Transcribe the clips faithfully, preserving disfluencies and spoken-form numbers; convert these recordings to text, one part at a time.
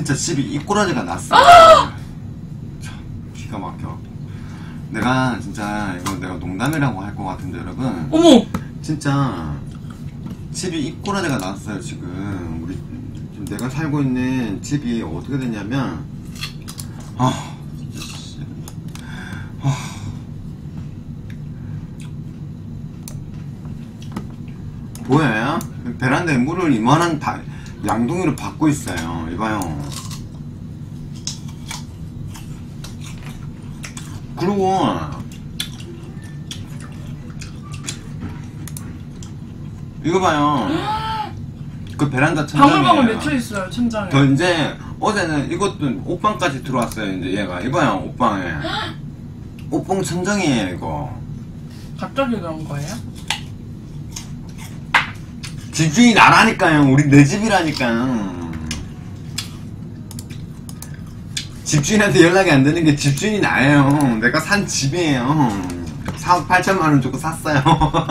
진짜 집이 이꼬라지가 났어. 참 기가 막혀. 내가 진짜 이거 내가 농담이라고 할 것 같은데 여러분. 어머! 진짜 집이 이꼬라지가 났어요 지금. 우리 지금 내가 살고 있는 집이 어떻게 됐냐면 아 진짜 씨. 아. 보여요? 베란다에 물을 이만한 다, 양동이로 받고 있어요. 이봐요. 그리고 이거 봐요. 그 베란다 천장에 방울방울 맺혀 있어요 천장에. 저 이제 어제는 이것도 옷방까지 들어왔어요. 이제 얘가 이봐요 옷방에 옷방 천장이에요 이거. 갑자기 그런 거예요? 집주인이 나라니까요. 우리 내 집이라니까요. 집주인한테 연락이 안 되는 게 집주인이 나예요. 내가 산 집이에요. 사억 팔천만 원 주고 샀어요.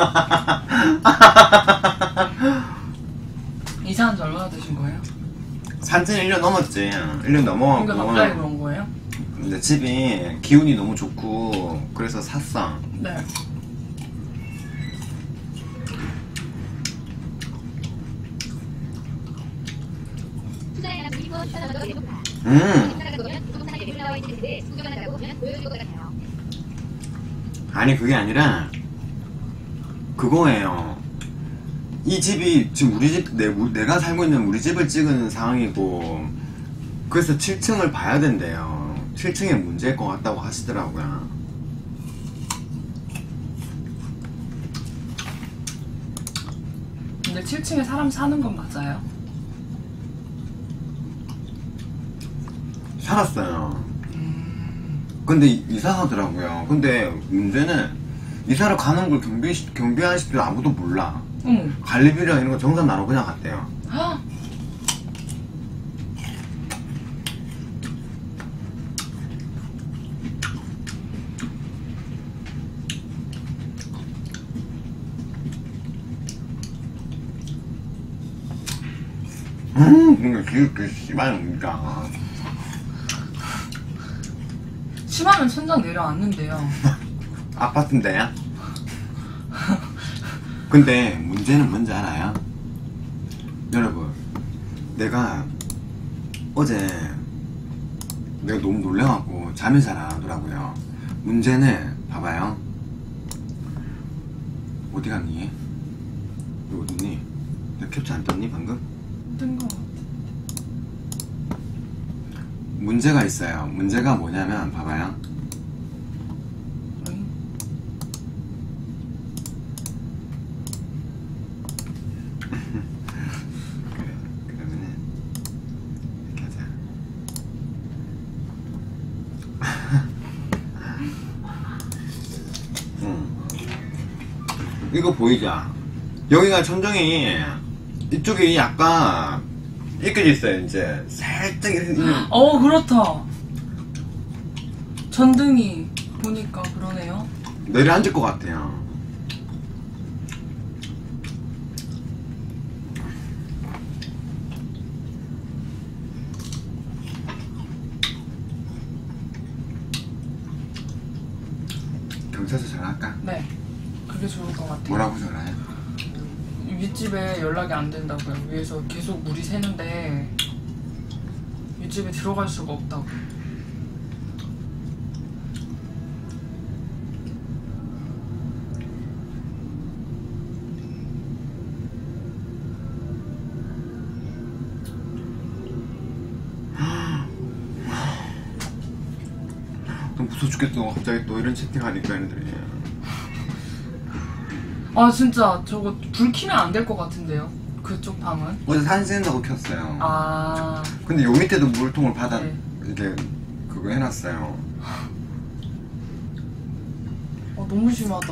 이사한 지 얼마나 되신 거예요? 산지 일 년 넘었지. 일 년 넘어가고. 그러니까 갑자기 그런 거예요? 근데 집이 기운이 너무 좋고 그래서 샀어. 네. 음. 아니 그게 아니라 그거예요. 이 집이 지금 우리 집 내, 내가 살고 있는 우리 집을 찍은 상황이고 그래서 칠 층을 봐야 된대요. 칠 층에 문제일 것 같다고 하시더라고요. 근데 칠 층에 사람 사는 건 맞아요? 살았어요. 근데 이사 가더라고요. 근데 문제는 이사를 가는 걸 경비, 경비하실 줄 아무도 몰라. 응. 관리비랑 이런 거 정산 나눠 그냥 갔대요. 헉! 음, 그러니까 그게 씨발 뭡니까. 심하면 천장 내려앉는데요. 아파트인데요? 근데 문제는 뭔지 알아요? 여러분, 내가 어제 내가 너무 놀래갖고 잠이 잘 안 오더라고요. 문제는 봐봐요. 어디 갔니? 너 어딨니? 너 캡처 안 떴니 방금? 뜬 거. 문제가 있어요. 문제가 뭐냐면 봐봐요. 어이? 그래, 그러면은 이렇게 하자. 응. 이거 보이죠? 여기가 천정이 이쪽이 약간 이렇게 돼 있어요. 이제 살짝 이렇게. 어 그렇다. 전등이 보니까 그러네요. 내려앉을 것 같아요. 경찰서 전화할까? 네. 그게 좋을 것 같아요. 뭐라고 전화해? 윗집에 연락이 안 된다고요. 위에서 계속 물이 새는데 윗집에 들어갈 수가 없다고. 너무 무서워 죽겠어. 갑자기 또 이런 채팅하니까 얘네들이. 아 진짜 저거 불 켜면 안 될 것 같은데요. 그쪽 방은. 어제 사진 찍는다고 켰어요. 아. 근데 요 밑에도 물통을 받아 네. 이렇게 그거 해놨어요. 어 너무 심하다.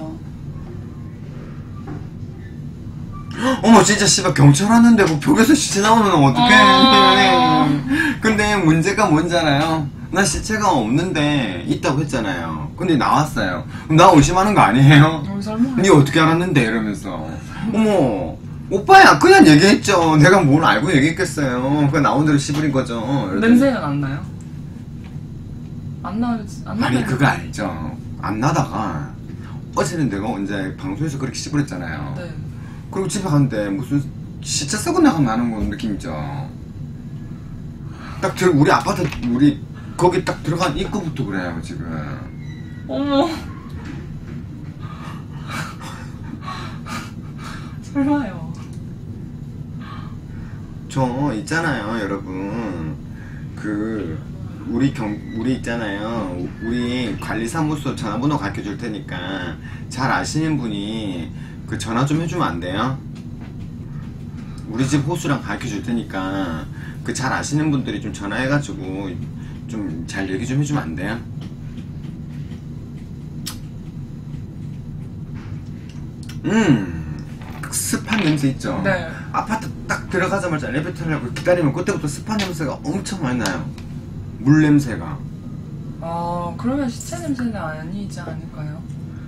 어머 진짜 씨발 경찰 왔는데 뭐 벽에서 시체 나오면 어떡해. 아 근데 문제가 뭔지 알아요? 나 시체가 없는데 있다고 했잖아요. 근데 나왔어요. 그럼 나 의심하는 거 아니에요? 어, 설마. 니 어떻게 알았는데 이러면서. 어머 오빠야 그냥 얘기했죠. 내가 뭘 알고 얘기했겠어요. 그냥 나온 대로 씨부린 거죠. 이러더니 냄새는 안 나요? 안 나, 안 나. 아니 그거 알죠. 안 나다가 어제는 내가 이제 방송에서 그렇게 씨부렸잖아요. 네. 그리고 집에 갔는데 무슨 시체 썩은 나가 나는 거 느낌이죠. 딱 들, 우리 아파트 우리 거기 딱 들어간 입구부터 그래요 지금. 어머. 설마요. 저 있잖아요 여러분, 그 우리 경 우리 있잖아요, 우리 관리사무소 전화번호 가르쳐 줄 테니까 잘 아시는 분이 그 전화 좀 해주면 안 돼요? 우리 집 호수랑 가르쳐 줄 테니까 그 잘 아시는 분들이 좀 전화해가지고 좀 잘 얘기 좀 해주면 안 돼요? 음 습한 냄새 있죠? 네. 아파트 딱 들어가자마자 엘리베이터를 하고 기다리면 그때부터 습한 냄새가 엄청 많이 나요. 물 냄새가. 아, 그러면 시체 냄새는 아니지 않을까요?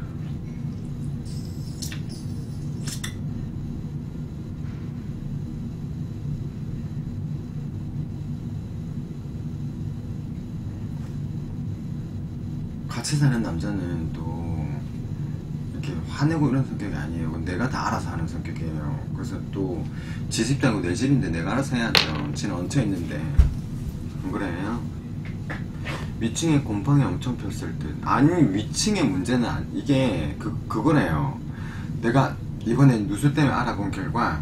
같이 사는 남자는 또 이렇게 화내고 이런 성격이 아니에요. 내가 다 알아서 하는 성격이에요. 그래서 또 지 집도 아니고 내 집인데 내가 알아서 해야죠. 지는 얹혀있는데. 안 그래요? 위층에 곰팡이 엄청 폈을 듯. 아니 위층의 문제는 안- 이게 그, 그거래요. 내가 이번에 누수 때문에 알아본 결과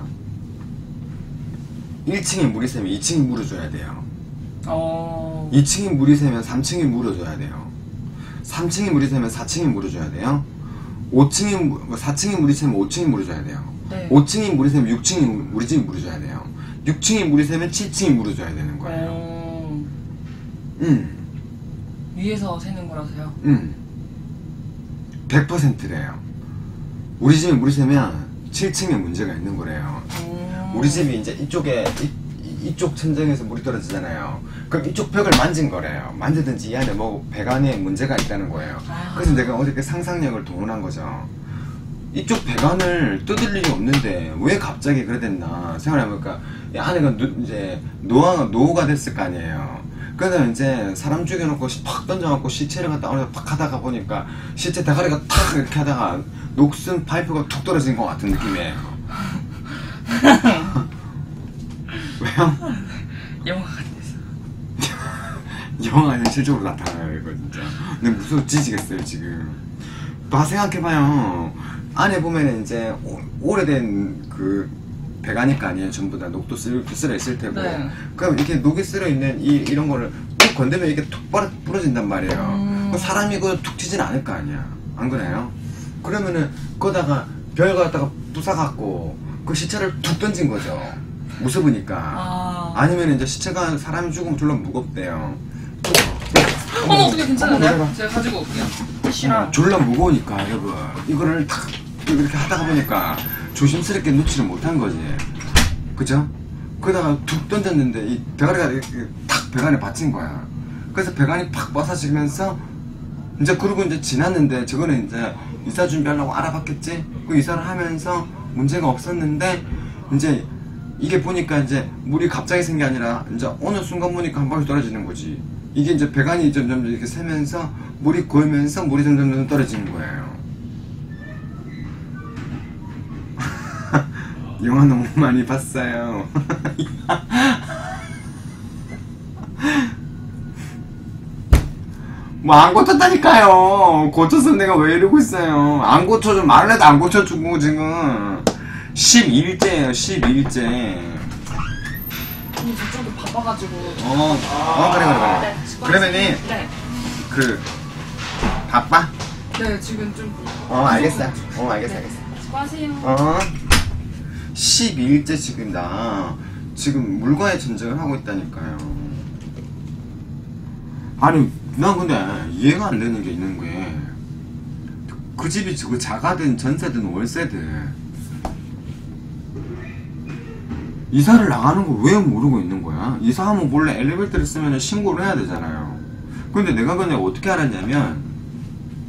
일 층에 물이 새면 이 층이 물어줘야 돼요. 어. 이 층이 물이 새면 삼 층이 물어줘야 돼요. 삼 층이 물이 새면 사 층이 물어줘야 돼요. 오 층이 사 층이 물이 새면 오 층이 물어줘야 돼요. 네. 오 층이 물이 새면 육 층이 우리 집이 물어줘야 돼요. 육 층이 물이 새면 칠 층이 물어줘야 되는 거예요. 어. 음, 위에서 새는 거라서요. 음, 백 퍼센트래요. 우리 집에 물이 새면 칠 층에 문제가 있는 거래요. 음. 우리 집이 이제 이쪽에 이, 이- 이쪽 천장에서 물이 떨어지잖아요. 그럼 이쪽 벽을 만진 거래요. 만지든지 이 안에 뭐 배관에 문제가 있다는 거예요. 아. 그래서 내가 어저께 상상력을 동원한 거죠. 이쪽 배관을 뜯을 일이 없는데 왜 갑자기 그래 됐나 생각해보니까 이 안에가 누, 이제 노화가 노후가 됐을 거 아니에요. 그래서 이제 사람 죽여놓고 시- 팍 던져갖고 시체를 갖다 어디서 팍 하다가 보니까 시체 대가리가 탁 이렇게 하다가 녹슨 파이프가 툭 떨어진 것 같은 느낌이에요. 왜요? 영화 같아서. 영화가 현실적으로 나타나요 이거 진짜. 근데 무서워 지지겠어요 지금. 봐 생각해봐요. 안에 보면은 이제 오, 오래된 그 배가닐 거 아니에요. 전부 다 녹도 쓸, 쓸어 있을 테고. 네. 그럼 이렇게 녹이 쓸어 있는 이 이런 거를 툭 건드면 이게 툭 부러, 부러진단 말이에요. 음. 그럼 사람이 그거 툭 튀진 않을 거 아니야. 안 그래요? 그러면은 거다가 별 갖다가 부숴갖고 그 시체를 툭 던진 거죠. 무서우니까. 아. 아니면 이제 시체가 사람이 죽으면 졸라 무겁대요. 어머, 어떻게 어머, 괜찮은데? 내려가. 제가 가지고 올게요. 티슈랑. 졸라 무거우니까 여러분 이거를 탁 이렇게 하다가 보니까 조심스럽게 놓지를 못한 거지. 그죠? 그러다가 툭 던졌는데 이 배가리가 이렇게 탁 배관에 받친 거야. 그래서 배관이 팍 뻗어지면서 이제 그러고 이제 지났는데 저거는 이제 이사 준비하려고 알아봤겠지? 그 이사를 하면서 문제가 없었는데 이제 이게 보니까 이제 물이 갑자기 생긴 게 아니라 이제 어느 순간 보니까 한 방울 떨어지는 거지. 이게 이제 배관이 점점 이렇게 새면서 물이 고이면서 물이 점점 점점 떨어지는 거예요. 영화 너무 많이 봤어요. 뭐 안 고쳤다니까요. 고쳤으면 내가 왜 이러고 있어요. 안 고쳐줘. 말을 해도 안 고쳐주고 지금 십이 일째예요. 십이 일째. 언니 저쪽도 바빠가지고. 어, 어 그래 그래 그래. 네, 그러면은 네. 그 바빠? 네, 지금 좀. 어 알겠어. 어 알겠어 알겠어. 수고하세요. 어 십이 일째 지금 나 지금 물과의 전쟁을 하고 있다니까요. 아니 난 근데 이해가 안 되는 게 있는 게 그 집이 그 자가든 전세든 월세든 이사를 나가는 거 왜 모르고 있는 거야? 이사하면 원래 엘리베이터를 쓰면 신고를 해야 되잖아요. 근데 내가 그냥 어떻게 알았냐면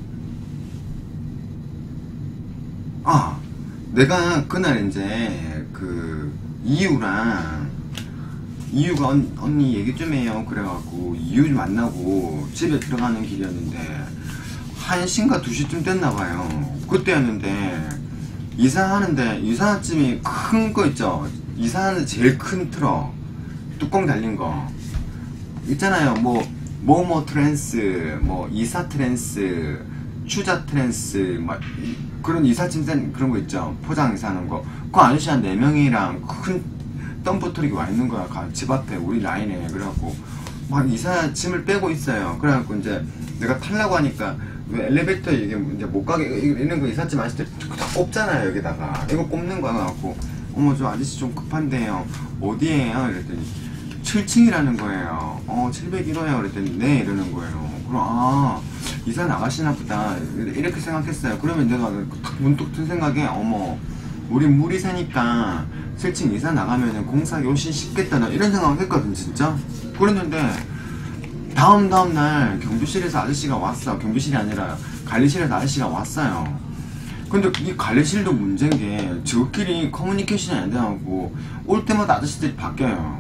아 내가 그날 이제 그 이유랑 이유가 언, 언니 얘기 좀 해요. 그래갖고 이유 만나고 집에 들어가는 길이었는데 한 시인가 두 시쯤 됐나봐요. 그때였는데 이사하는데 이사짐이 큰 거 있죠. 이사하는 제일 큰 트럭 뚜껑 달린 거 있잖아요. 뭐 뭐뭐 트랜스, 뭐 이사 트랜스, 추자 트랜스, 막 그런 이사짐 센 그런 거 있죠. 포장 이사하는 거. 그 아저씨 한 네 명이랑 큰 덤프 트럭이 와 있는 거야. 집 앞에 우리 라인에. 그래갖고 막 이사 짐을 빼고 있어요. 그래갖고 이제 내가 타려고 하니까 왜 엘리베이터 이게 이제 못 가게 이런 거 이삿짐 아저씨들 다 꼽잖아요. 여기다가 이거 꼽는 거야. 갖고 어머 저 아저씨 좀 급한데요. 어디에요? 이랬더니 칠 층이라는 거예요. 어 칠백일 호요. 그랬더니 네 이러는 거예요. 그럼 아 이사 나가시나 보다 이렇게 생각했어요. 그러면 내가 딱 문득 든 생각에 어머 우리 물이 새니까 칠 층 이사 나가면은 공사하기 훨씬 쉽겠다 나 이런 생각을 했거든 진짜. 그랬는데 다음 다음 날 경비실에서 아저씨가 왔어. 경비실이 아니라 관리실에서 아저씨가 왔어요. 근데 이 관리실도 문제인 게 저끼리 커뮤니케이션이 안 돼갖고 올 때마다 아저씨들이 바뀌어요.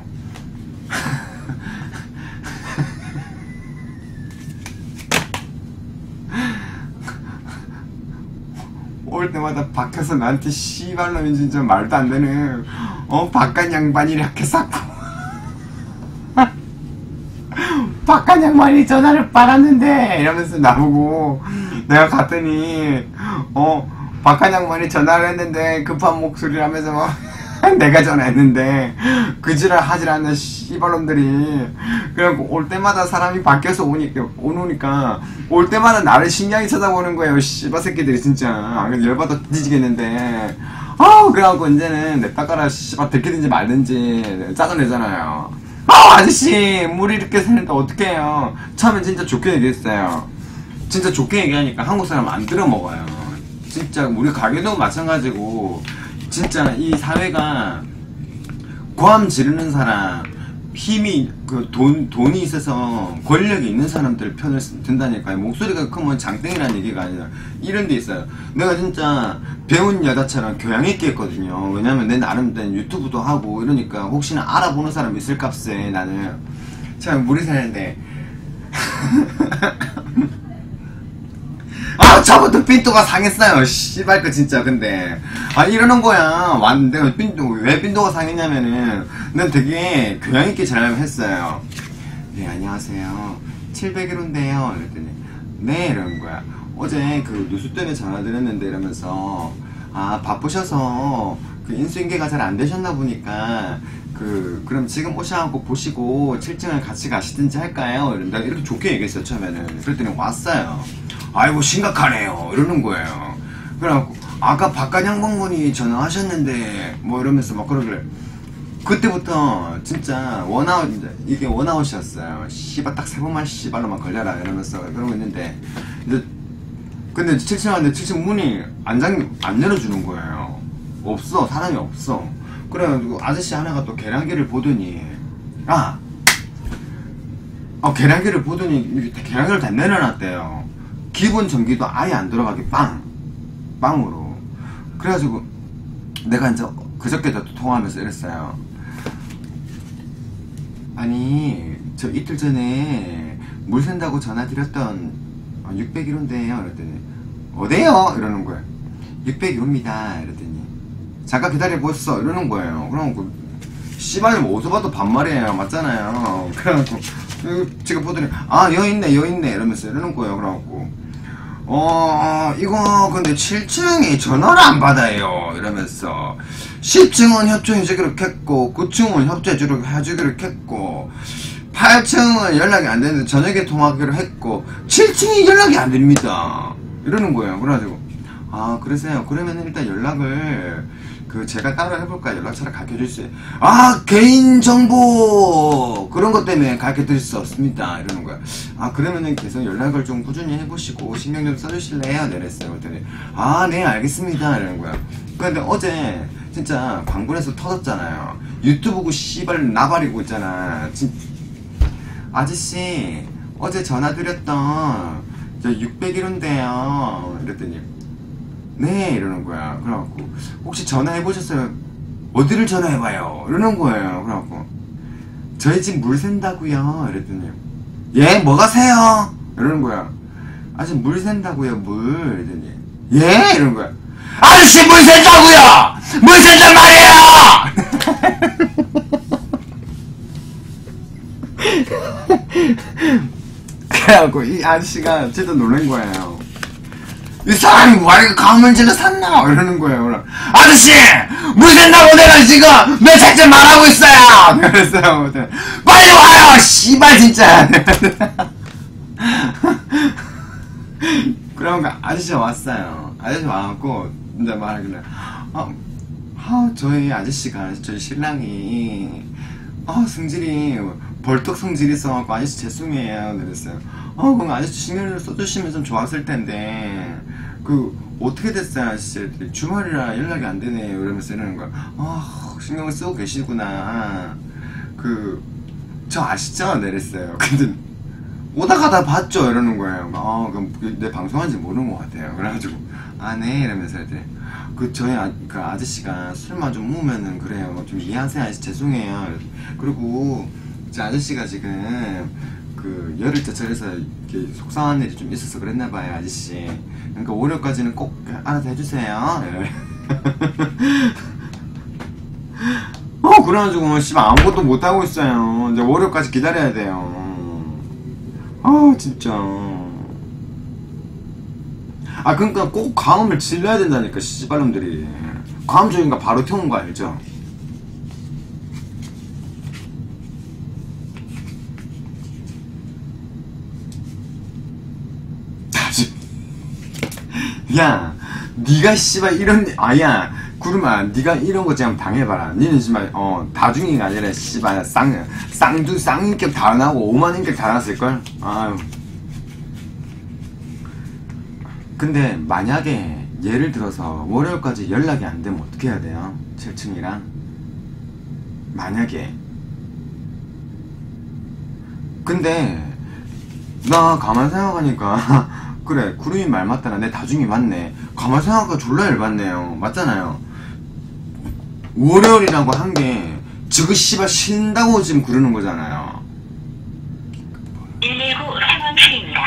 올 때마다 바뀌어서 나한테 씨발놈이 진짜 말도 안 되는 어 바깥 양반이 이렇게 쌌고 바깥 양반이 전화를 받았는데 이러면서 나보고 내가 갔더니 어 바깥 양반이 전화를 했는데 급한 목소리를 하면서 막 내가 전화했는데 그 지랄 하질 않는 씨발놈들이 그래갖고 올 때마다 사람이 바뀌어서 오니까 오니까 올 때마다 나를 신기하게 쳐다보는 거예요. 씨발 새끼들이 진짜 열받아 뒤지겠는데 아 그래갖고 이제는 내 따까라 씨발 들키든지 말든지 짜증내잖아요. 아 아저씨 물이 이렇게 새는데 어떡해요. 처음엔 진짜 좋게 얘기했어요. 진짜 좋게 얘기하니까 한국 사람 안 들어먹어요. 진짜 우리 가게도 마찬가지고 진짜 이 사회가 고함 지르는 사람 힘이 그 돈 돈이 있어서 권력이 있는 사람들 편을 든다니까요. 목소리가 크면 장땡이라는 얘기가 아니라 이런 데 있어요. 내가 진짜 배운 여자처럼 교양 있게 했거든요. 왜냐면 내 나름대로 유튜브도 하고 이러니까 혹시나 알아보는 사람 있을 값에 나는 참 물이 새는데 아 저부터 빈도가 상했어요. 씨발 거 진짜. 근데 아 이러는 거야. 왔는데 내가 빈도 왜 빈도가 상했냐면은 난 되게 교양 있게 전화했어요. 네 안녕하세요 칠백일 호인데요 이랬더니 네 이러는 거야. 어제 그 누수 때문에 전화 드렸는데 이러면서 아 바쁘셔서 그 인수인계가 잘 안 되셨나 보니까 그 그럼 지금 오셔갖고 보시고 칠 층을 같이 가시든지 할까요? 이런다 이렇게 좋게 얘기했어요 처음에는. 그랬더니 왔어요. 아이고 심각하네요 이러는 거예요. 그래갖고 아까 바깥 양반분이 전화하셨는데 뭐 이러면서 막 그러길래 그때부터 진짜 원아웃 이게 원아웃이었어요. 씨발 딱 세 번만 씨발로만 걸려라 이러면서 그러고 있는데 이제 근데 칠 층 왔는데 칠 층 문이 안, 장, 안 열어주는 거예요. 없어 사람이 없어. 그래가지고 아저씨 하나가 또 계량기를 보더니 아 어, 계량기를 보더니 계량기를 다 내려놨대요. 기본 전기도 아예 안 들어가게 빵! 빵으로. 그래가지고 내가 이제 그저께도 통화하면서 이랬어요. 아니 저 이틀 전에 물 샌다고 전화 드렸던 육백일 호인데요 이랬더니 어디요? 이러는 거예요. 육백일 호입니다 이랬더니 잠깐 기다려보았어 이러는 거예요. 그럼 씨발 어디서 봐도 반말이에요. 맞잖아요. 그래갖고 제가 보더니 아 여기 있네 여기 있네 이러면서 이러는 거예요. 그래갖고 어 이거 근데 칠 층이 전화를 안 받아요 이러면서 십 층은 협조해주기로 했고 구 층은 협조해주기로 해주기로 했고 팔 층은 연락이 안 되는데 저녁에 통화하기로 했고 칠 층이 연락이 안 됩니다 이러는 거예요. 그래가지고 아 그러세요. 그러면 일단 연락을 그 제가 따로 해볼까 연락처를 가르쳐줄 수 있어요. 아 개인정보 그런 것 때문에 가르쳐드릴 수 없습니다 이러는 거야. 아 그러면은 계속 연락을 좀 꾸준히 해보시고 신경 좀 써주실래요? 이랬어요. 그랬더니 아 네 알겠습니다 이러는 거야. 근데 어제 진짜 광군에서 터졌잖아요. 유튜브고 씨발 나발이고 있잖아. 진... 아저씨 어제 전화드렸던 저 육백일 호인데요 이랬더니 네 이러는 거야. 그래갖고 혹시 전화해보셨어요? 어디를 전화해봐요 이러는 거예요. 그래갖고 저희 집 물 샌다고요 이랬더니 예? 뭐가 새요? 이러는 거야. 아저씨 물 샌다고요 물 이러더니 예? 이러는 거야. 아저씨 물 샌다고요! 물 샌단 말이에요! 그래갖고 이 아저씨가 진짜 놀란 거예요. 이 사람이 왜 이렇게 가물질을 샀나? 이러는 거예요. 그럼 아저씨! 물 샌다고 내가 지금 몇 책째 말하고 있어요! 그랬어요. 빨리 와요! 씨발 진짜! 그러니까 아저씨가 왔어요. 아저씨 와갖고 이제 말하길래 아, 아 저희 아저씨가 저희 신랑이 아 성질이 벌떡 성질이 있어갖고 아저씨 죄송해요 그랬어요. 어 그럼 아저씨 신경을 써주시면 좀 좋았을 텐데 그 어떻게 됐어요 아저씨? 주말이라 연락이 안 되네요 이러면서 이러는 거야. 아 신경을 쓰고 계시구나. 그 저 아시죠? 내랬어요. 근데 오다 가다 봤죠? 이러는 거예요. 아, 그럼 내 방송한지 모르는 것 같아요. 그래가지고, 아, 네. 이러면서 했더니, 그, 저희 아, 그 아저씨가 술만 좀 먹으면은 그래요. 좀 이해하세요. 아저씨 죄송해요. 그리고, 저 아저씨가 지금, 그, 열흘째 절에서 이렇게 속상한 일이 좀 있어서 그랬나봐요, 아저씨. 그러니까 월요일까지는 꼭 알아서 해주세요. 어, 그래가지고, 씨발, 아무것도 못하고 있어요. 이제 월요일까지 기다려야 돼요. 아 진짜. 아 그러니까 꼭 가음을 질러야 된다니까 씨발놈들이. 가음 조인가 바로 태운 거 알죠? 야 니가 씨발 이런 아야 구름아 니가 이런 거 좀 당해봐라. 니는 씨발 어 다중이가 아니라 씨발 쌍 쌍두 쌍인격 다 나고 오만 인격 다 났을걸. 아유. 근데 만약에 예를 들어서 월요일까지 연락이 안 되면 어떻게 해야 돼요? 칠 층이랑 만약에. 근데 나 가만 생각하니까 그래 구름이 말 맞다나 내 다중이 맞네. 가만 생각하니까 졸라 열받네요. 맞잖아요. 월요일이라고 한 게 지금 씨발 쉰다고 지금 그러는 거잖아요. 일일구 상황 중입니다.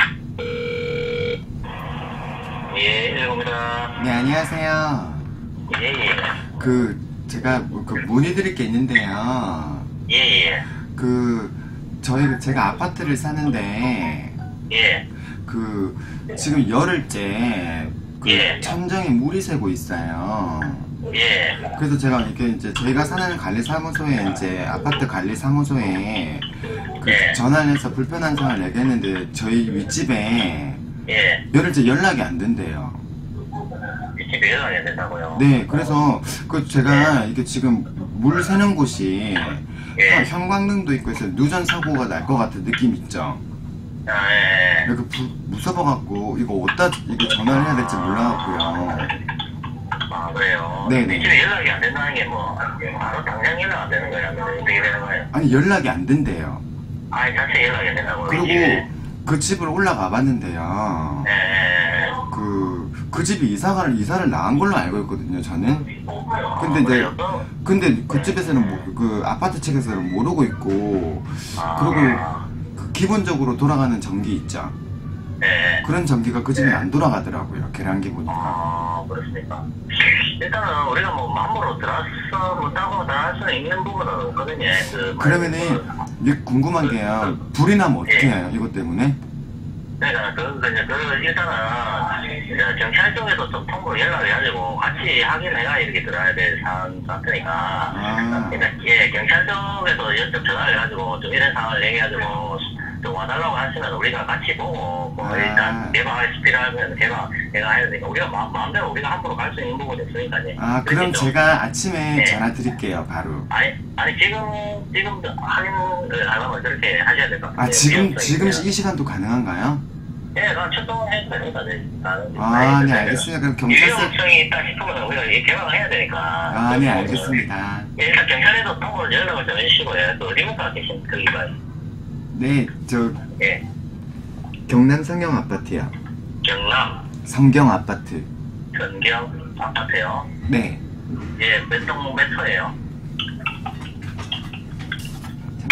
예, 일곱입니다. 네 안녕하세요. 예, 예. 그 제가 그 문의드릴 게 있는데요. 예, 예. 그 저희 제가 아파트를 사는데 예. 그 지금 열흘째 그 예. 천정에 물이 새고 있어요. 예. 그래서 제가 이렇게 이제 저희가 사는 관리사무소에 이제 아파트 관리사무소에 그 예. 전화를 해서 불편한 상황을 얘기했는데 저희 윗집에 예. 열흘째 연락이 안 된대요. 이 집에 연락이 안 된다고요? 네, 그래서 그 제가 이게 지금 물 새는 곳이 예. 형광등도 있고 해서 누전 사고가 날 것 같은 느낌 있죠. 아, 예. 이렇게 부, 무서워갖고 이거 어디다 이거 전화를 해야 될지 몰라갖고요. 아, 그래요? 네네. 이 집에 연락이 안 된다는 게 뭐, 바로 당장 연락 안 되는 거예요? 아니면 어떻게 되는 거예요? 아니 연락이 안 된대요. 아니, 자체 연락이 안 된다고요? 이 그리고 집에? 그 집을 올라가 봤는데요. 예, 예. 그, 그 집이 이사가를, 이사를 나간 걸로 알고 있거든요, 저는. 근데 이제, 그래요? 또? 근데 그 집에서는 뭐, 그 아파트 측에서는 모르고 있고, 그리고 그 기본적으로 돌아가는 전기 있죠. 예. 그런 전기가 그 집에 안 돌아가더라고요, 계량기 보니까. 아, 그렇습니까? 일단은 우리가 뭐 마음으로 들어서 뭐 따고 다 할 수는 있는 부분은 없거든요. 그 그러면은, 이게 궁금한 게요, 불이 나면 어떻게 해요, 이것 때문에? 그러니까 그, 그, 이제 그 일단은 이제 경찰 쪽에서 좀 통보를 연락해가지고 같이 확인해가 이렇게 들어야 될 상황 같으니까. 아. 그러니까 예, 경찰 쪽에서 여쭤 전화를 해가지고 좀 이런 상황을 얘기해가지고 좀 와달라고 하시면 우리가 같이 보고 뭐 아. 일단 개방할 수 필요하면 개방 내가 해야 되니까 우리가 마, 마음대로 우리가 함부로 갈 수 있는 부분이 있으니까. 아, 그럼 좀- 제가 아침에 네. 전화 드릴게요, 바로. 아니 아니 지금 지금 확인을 하려면 그렇게 하셔야 될 것 같아요. 아, 지금, 위험성이 지금 있어요. 이 시간도 가능한가요? 예, 그럼 출동해도 되니까 네. 나는 아, 네, 알겠습니다. 그럼 경찰서. 위험성이 있다 싶으면 우리가 이 개방을 해야 되니까. 아, 네, 알겠습니다. 예, 일단 경찰에도 통보를 연락을 좀 해주시고요. 또 어디부터 계신 거기가. 네, 저, 예, 경남 성경 아파트요. 경남 성경 아파트. 전경 아파트요. 네. 예, 몇 동 몇 호예요?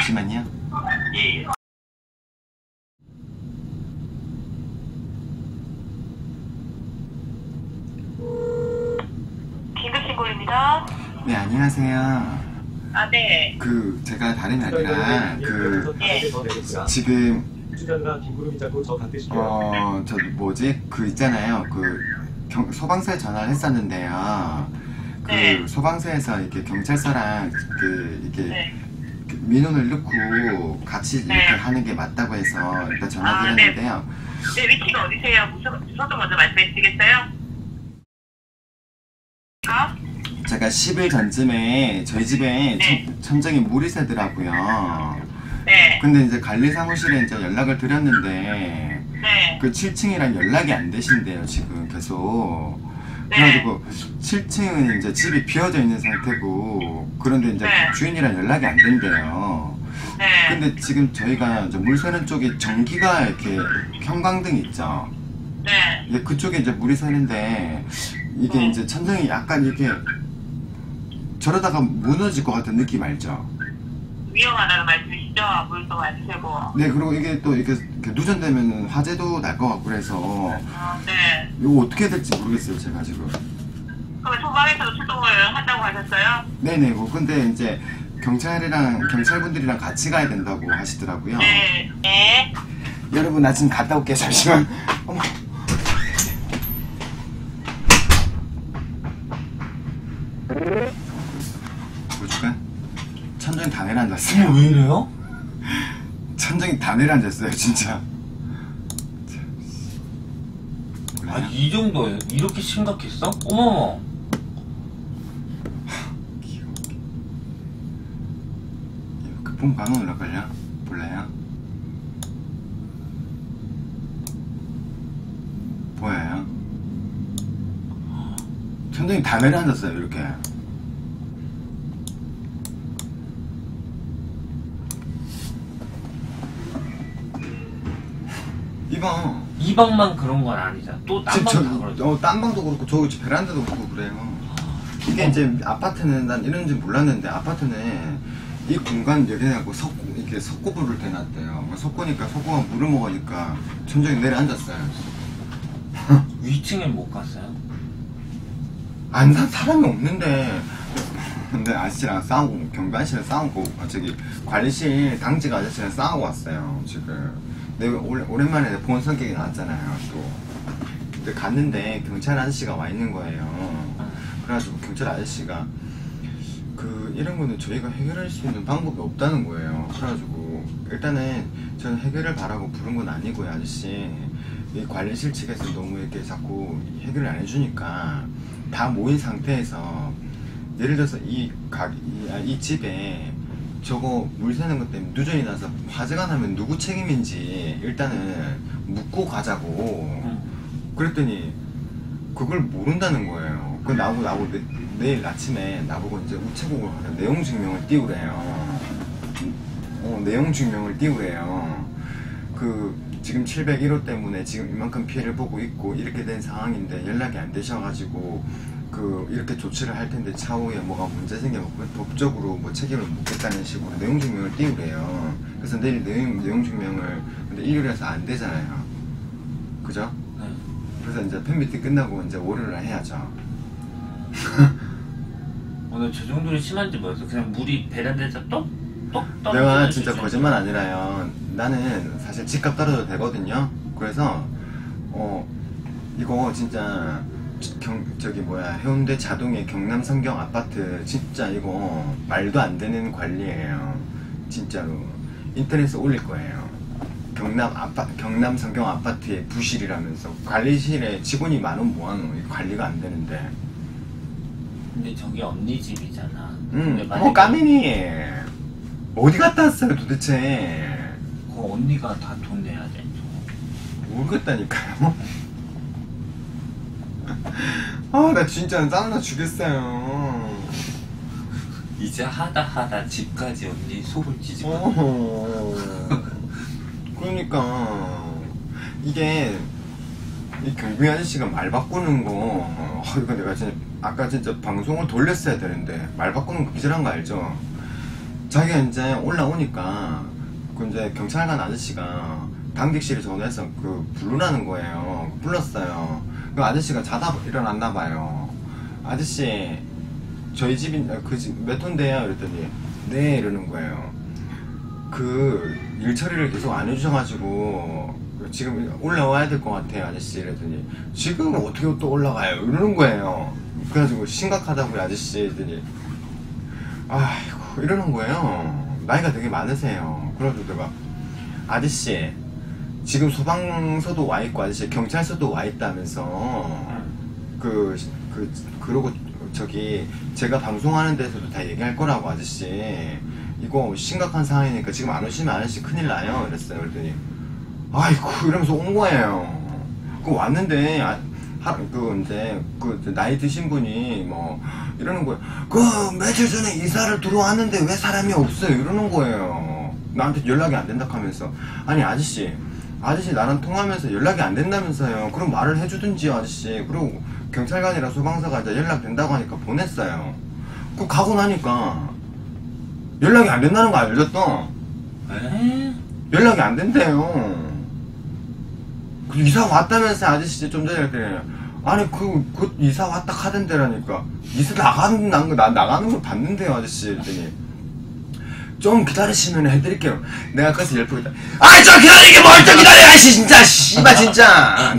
잠시만요. 예, 예. 긴급 신고입니다. 네, 안녕하세요. 아, 네. 그 제가 다름이 아니라 그 예. 지금 주전과 김구름이 잡고 저 반드시켜요. 어 저기 뭐지 그 있잖아요 그 경, 소방서에 전화를 했었는데요. 그 네. 소방서에서 이렇게 경찰서랑 그 이게 네. 그 민원을 넣고 같이 이렇게 네. 하는 게 맞다고 해서 일단 아, 전화드렸는데요. 네, 위치가 어디세요? 무슨, 주소 좀 먼저 말씀해 주시겠어요? 아? 제가 십 일 전쯤에 저희 집에 네. 천, 천정에 물이 새더라고요. 네. 근데 이제 관리사무실에 이제 연락을 드렸는데 네. 그 칠 층이랑 연락이 안 되신대요 지금 계속. 네. 그래가지고 칠 층은 이제 집이 비어져 있는 상태고 그런데 이제 네. 주인이랑 연락이 안 된대요. 네. 근데 지금 저희가 이제 물 새는 쪽에 전기가 이렇게 형광등이 있죠. 네. 이게 그쪽에 이제 물이 새는데 이게 네. 이제 천정이 약간 이렇게 저러다가 무너질 것 같은 느낌 알죠? 위험하다는 말씀이시죠? 물도 많이 새고. 네, 그리고 이게 또 이렇게, 이렇게 누전되면 화재도 날 것 같고 그래서 어, 네. 이거 어떻게 해야 될지 모르겠어요 제가 지금. 그러면 소방에서도 출동을 한다고 하셨어요? 네네, 뭐 근데 이제 경찰이랑 경찰분들이랑 같이 가야 된다고 하시더라고요. 네. 네. 여러분 나 지금 갔다 올게요. 잠시만. 어머. 보여줄까? 천정이 다 내려앉았어요. 어머, 왜 이래요? 천정이 다 내려앉았어요 진짜. 아, 이 정도예요? 이렇게 심각했어? 어머! 귀여워. 급품 반응 올라갈려? 몰라요? 보여요? 천정이 다 내려앉았어요 이렇게. 이봐. 이 방만 그런 건 아니잖아. 또 딴 방 다 그러죠. 어, 딴 방도 그렇고 저기 베란다도 그렇고 그래요. 이게 이제 아파트는 난 이런지 몰랐는데 아파트는 이 공간 여기하고 석고 이렇게 석고불을 대놨대요. 석고니까 석고가 물을 먹으니까 천정이 내려앉았어요. 위층엔 못 갔어요? 안 산 사람이 없는데 근데 아저씨랑 싸우고 경비 아저씨랑 싸우고 아, 저기 관리실 당직 아저씨랑 싸우고 왔어요 지금. 내가 오래, 오랜만에 본 성격이 나왔잖아요 또. 근데 갔는데 경찰 아저씨가 와 있는 거예요. 그래가지고 경찰 아저씨가 그 이런 거는 저희가 해결할 수 있는 방법이 없다는 거예요. 그래가지고 일단은 저는 해결을 바라고 부른 건 아니고요 아저씨. 이 관리실 측에서 너무 이렇게 자꾸 해결을 안 해주니까 다 모인 상태에서 예를 들어서 이 가, 이, 아, 이 집에 저거 물 새는 것 때문에 누전이 나서 화재가 나면 누구 책임인지 일단은 묻고 가자고. 응. 그랬더니 그걸 모른다는 거예요. 그 나보고 나보고 내, 내일 아침에 나보고 이제 우체국을 가서 내용 증명을 띄우래요. 어, 내용 증명을 띄우래요. 그 지금 칠백일 호 때문에 지금 이만큼 피해를 보고 있고 이렇게 된 상황인데 연락이 안 되셔가지고 그 이렇게 조치를 할 텐데 차후에 뭐가 문제 생기면 법적으로 뭐 책임을 묻겠다는 식으로 내용 증명을 띄우래요. 그래서 내일 내용, 내용 증명을 근데 일요일에서 안 되잖아요. 그죠? 네. 그래서 이제 팬미팅 끝나고 이제 월요일날 해야죠. 오늘 저 정도로 심한지 몰랐어. 그냥 물이 베란다에서 똑, 똑 떨어지는 내가 진짜 수준이야. 거짓말 아니라요. 나는 사실 집값 떨어져도 되거든요. 그래서 어 이거 진짜 경, 저기 뭐야 해운대 자동의 경남 성경 아파트 진짜 이거 말도 안 되는 관리예요. 진짜로 인터넷에 올릴 거예요. 경남 아파 경남 성경 아파트의 부실이라면서 관리실에 직원이 많으면 뭐하노? 이거 관리가 안 되는데. 근데 저기 언니 집이잖아. 응. 근데 어 만약에 까미니 어디 갔다 왔어요 도대체? 그 언니가 다 돈 내야 돼. 모르겠다니까요. 아, 나 진짜 짜증나 죽겠어요. 이제 하다 하다 집까지 언니 속을 뒤집어. 어. 그러니까 이게 이 경비 아저씨가 말 바꾸는 거, 어, 이거 내가 진짜 아까 진짜 방송을 돌렸어야 되는데 말 바꾸는 거 기절한 거 알죠? 자기가 이제 올라오니까 그 이제 경찰관 아저씨가 당직실에 전화해서 그 부르라는 거예요. 불렀어요. 그 아저씨가 자다 일어났나 봐요. 아저씨 저희 집이 그 집 몇 호인데요? 이랬더니 네 이러는 거예요. 그 일 처리를 계속 안 해주셔가지고 지금 올라와야 될 것 같아요 아저씨. 이랬더니 지금 어떻게 또 올라가요? 이러는 거예요. 그래가지고 심각하다고요 아저씨. 이랬더니 아이고 이러는 거예요. 나이가 되게 많으세요. 그래서 내가 아저씨 지금 소방서도 와있고 아저씨 경찰서도 와있다면서 그, 그 그러고 저기 제가 방송하는 데서도 다 얘기할 거라고 아저씨. 이거 심각한 상황이니까 지금 안 오시면 아저씨 큰일 나요. 이랬어요. 그랬더니 아이고 이러면서 온 거예요. 그 왔는데 아, 하, 그 이제 그 나이 드신 분이 뭐 이러는 거예요. 그 며칠 전에 이사를 들어왔는데 왜 사람이 없어요? 이러는 거예요. 나한테 연락이 안 된다 하면서. 아니 아저씨 아저씨 나랑 통화하면서 연락이 안 된다면서요. 그럼 말을 해주든지요 아저씨. 그리고 경찰관이랑 소방서가 이제 연락 된다고 하니까 보냈어요. 그 가고 나니까 연락이 안 된다는 거 알죠 또? 에? 연락이 안 된대요. 그 이사 왔다면서 아저씨 좀 전에 그랬더니 아니 그, 그 이사 왔다 하던데라니까. 이사 나가는 나, 나, 나가는 걸 봤는데요 아저씨. 그랬더니 좀 기다리시면 해드릴게요. 내가 그래서 열풍이다. 아이 좀 기다리게 뭘 좀 기다려 아저씨 진짜 씨발 진짜.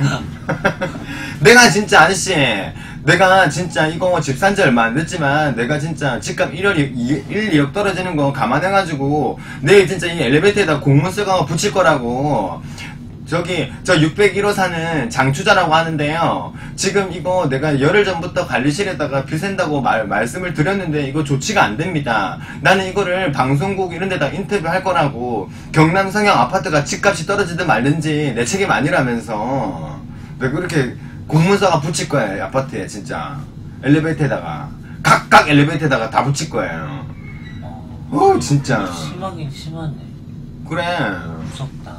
내가 진짜 아저씨 내가 진짜 이거 집 산 지 얼마 안 됐지만 내가 진짜 집값 일, 이억 떨어지는 거 감안해가지고 내일 진짜 이 엘리베이터에다 공문 쓰고 붙일 거라고. 저기 저 육백일 호 사는 장추자라고 하는데요. 지금 이거 내가 열흘 전부터 관리실에다가 비샌다고 말, 말씀을 드렸는데 이거 조치가 안 됩니다. 나는 이거를 방송국 이런 데다 인터뷰 할 거라고. 경남 성형 아파트가 집값이 떨어지든 말든지 내 책임 아니라면서 왜 그렇게 공문서가 붙일 거예요 아파트에. 진짜 엘리베이터에다가 각각 엘리베이터에다가 다 붙일 거예요. 어 진짜 심하긴 심하네. 그래. 무섭다.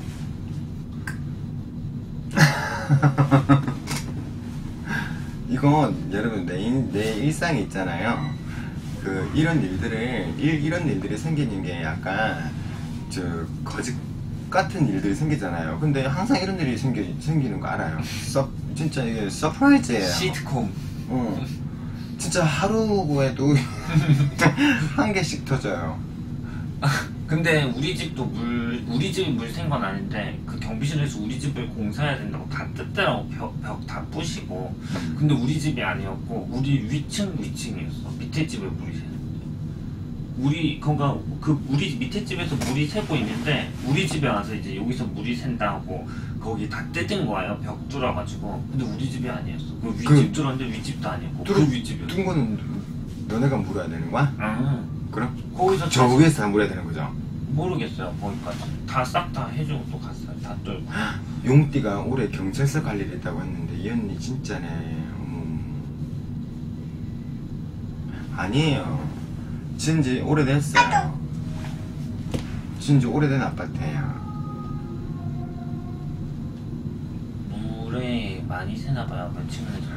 이거 여러분 내, 일, 내 일상이 있잖아요. 그 이런 일들을 일, 이런 일들이 생기는 게 약간 저 거짓 같은 일들이 생기잖아요. 근데 항상 이런 일이 생기, 생기는 거 알아요. 서, 진짜 이게 서프라이즈예요. 시트콤. 어, 진짜 하루에도 한 개씩 터져요. 근데 우리 집도 물, 우리 집이 물 샌 건 아닌데 그 경비실에서 우리 집을 공사해야 된다고 다 뜯더라고. 벽, 벽 다 부시고. 근데 우리 집이 아니었고 우리 위층 위층이었어. 밑에 집에 물이 새는 거야. 우리 건가 그 우리 밑에 집에서 물이 새고 있는데 우리 집에 와서 이제 여기서 물이 샌다 하고 거기 다 뜯은 거예요. 벽 뚫어가지고. 근데 우리 집이 아니었어. 그 윗집 그 뚫었는데 윗집도 아니고 뚫- 그 윗집이었어. 뜬 거는 너네가 물어야 되는 거야? 응. 그럼? 거기서 저 다시- 위에서 다 물어야 되는 거죠? 모르겠어요. 거기까지 다 싹 다 해주고 또 갔어요. 다 뚫고. 용띠가 올해 경찰서 갈 일이 있다고 했는데 이 언니 진짜네. 어머. 아니에요. 진지 오래됐어요. 진지 오래된 아파트예요. 물에 많이 새나봐요. 며칠에서.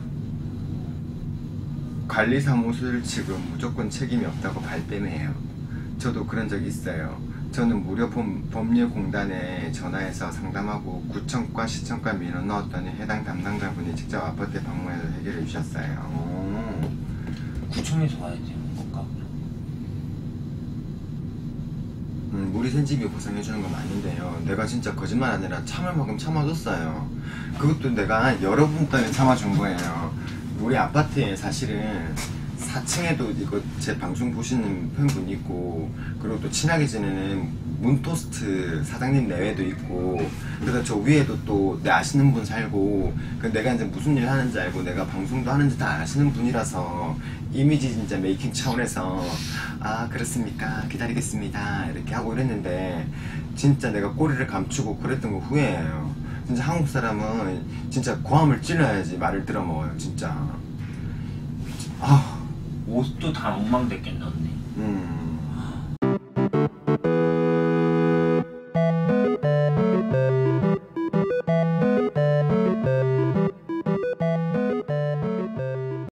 관리사무소를 치고 무조건 책임이 없다고 발뺌해요. 저도 그런 적이 있어요. 저는 무료 범, 법률공단에 전화해서 상담하고 구청과 시청과 민원 넣었더니 해당 담당자분이 직접 아파트에 방문해서 해결해 주셨어요. 오. 구청에서 와야지. 뭔가. 음, 물이 샌 집이 보상해주는 건 아닌데요. 내가 진짜 거짓말 아니라 참을 만큼 참아줬어요. 그것도 내가 여러분 때문에 참아준 거예요. 우리 아파트에 사실은 사 층에도 이거 제 방송 보시는 팬분이 있고, 그리고 또 친하게 지내는 문토스트 사장님 내외도 있고, 그래서 저 위에도 또 내 아시는 분 살고, 그 내가 이제 무슨 일 하는지 알고 내가 방송도 하는지 다 아시는 분이라서 이미지 진짜 메이킹 차원에서 아 그렇습니까 기다리겠습니다 이렇게 하고 이랬는데, 진짜 내가 꼬리를 감추고 그랬던 거 후회해요. 진짜 한국 사람은 진짜 고함을 찔러야지 말을 들어먹어요 진짜. 아 옷도 다 엉망됐겠네 언니. 음.